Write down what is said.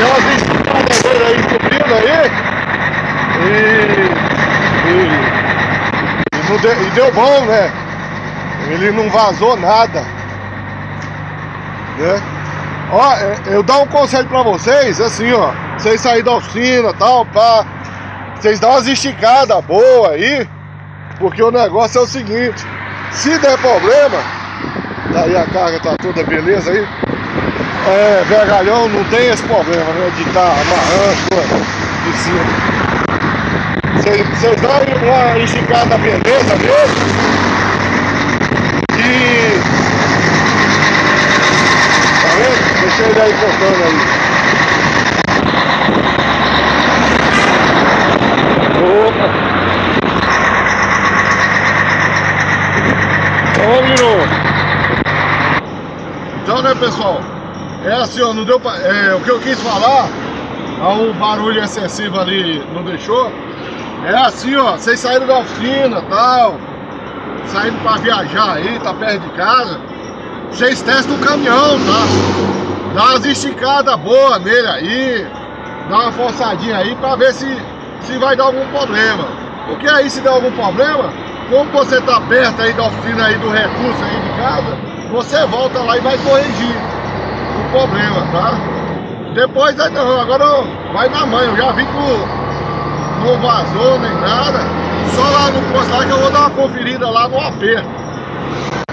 Deu umas esticadas dele aí, subindo aí. E deu bom, né? Ele não vazou nada, né? Ó, eu dou um conselho pra vocês, assim, ó. Vocês saírem da oficina e tal, pá. Vocês dão umas esticadas boas aí. Porque o negócio é o seguinte: se der problema, daí a carga tá toda beleza aí. Vergalhão não tem esse problema, né? De estar amarrando de cima. Vocês dão uma esticada beleza mesmo. E... tá vendo? Deixa ele aí cortando aí. Opa! Vamos de novo. Então, né, pessoal? É assim, ó, não deu pra... o que eu quis falar, o barulho excessivo ali não deixou. É assim, ó, vocês saíram da oficina e tal, saindo pra viajar aí, tá perto de casa, vocês testam o caminhão, tá? Dá umas esticadas boas nele aí, dá uma forçadinha aí pra ver se vai dar algum problema. Porque aí, se der algum problema, como você tá perto aí da oficina aí, do recurso aí de casa, você volta lá e vai corrigir o problema, tá? Depois não, agora vai na manhã. Eu já vi que não vazou nem nada. Só lá no posto lá que eu vou dar uma conferida lá no aperto.